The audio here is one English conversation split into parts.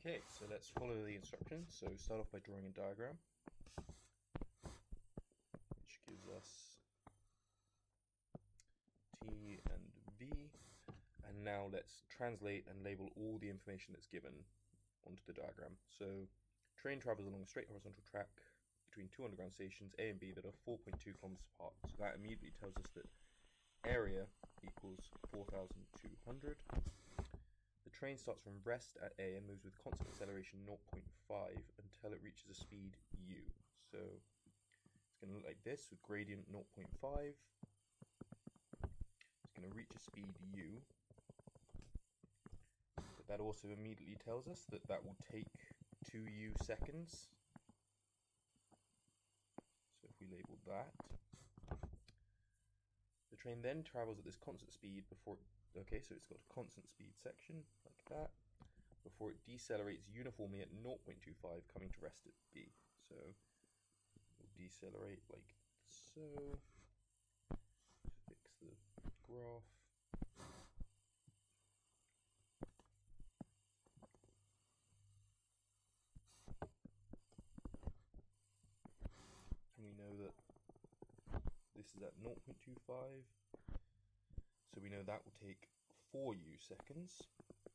Okay, so let's follow the instructions. So start off by drawing a diagram, which gives us T and V. And now let's translate and label all the information that's given onto the diagram. So train travels along a straight horizontal track between two underground stations A and B that are 4.2 kilometers apart. So that immediately tells us that area equals 4,200. The train starts from rest at A and moves with constant acceleration 0.5 until it reaches a speed u. So it's going to look like this with gradient 0.5. It's going to reach a speed u. But that also immediately tells us that that will take 2u seconds. So if we label that. The train then travels at this constant speed before so it's got a constant speed section, like that, before it decelerates uniformly at 0.25, coming to rest at B. So we'll decelerate like so. Fix the graph. And we know that this is at 0.25. So we know that will take 4u seconds.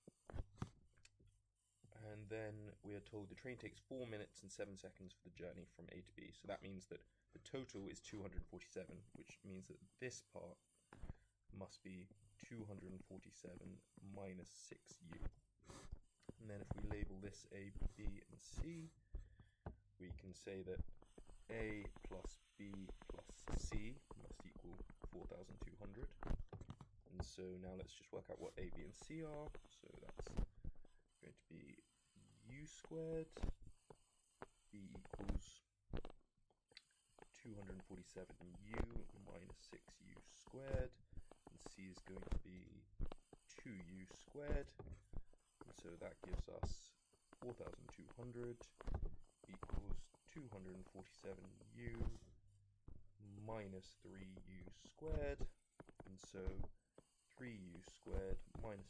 And then we are told the train takes 4 minutes and 7 seconds for the journey from A to B. So that means that the total is 247, which means that this part must be 247 minus 6u. And then if we label this A, B, and C, we can say that A plus B plus C must equal 4,200. And so now let's just work out what A, B, and C are. So that's going to be u squared. B equals 247u minus 6u squared. And C is going to be 2u squared. And so that gives us 4,200 equals 247u minus 3u squared. And so 3u squared minus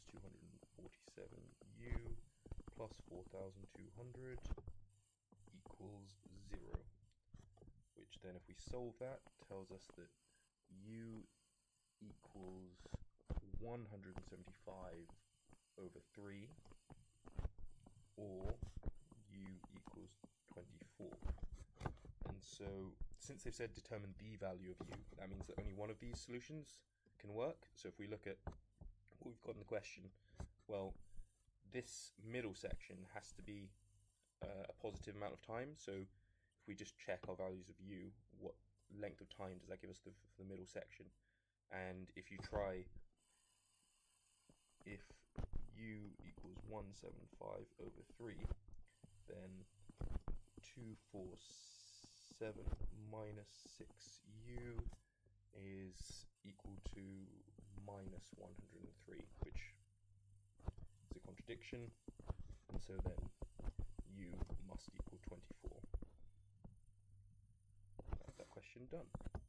247u plus 4,200 equals 0, which then if we solve that tells us that u equals 175 over 3, or u equals 24. And so since they've said determine the value of u, that means that only one of these solutions can work. So if we look at what we've got in the question, well, this middle section has to be a positive amount of time. So if we just check our values of u, what length of time does that give us for the middle section? And if you try, if u equals 175 over 3, then 247 minus 6u is equal to minus 103, which is a contradiction, and so then u must equal 24. That's that question done.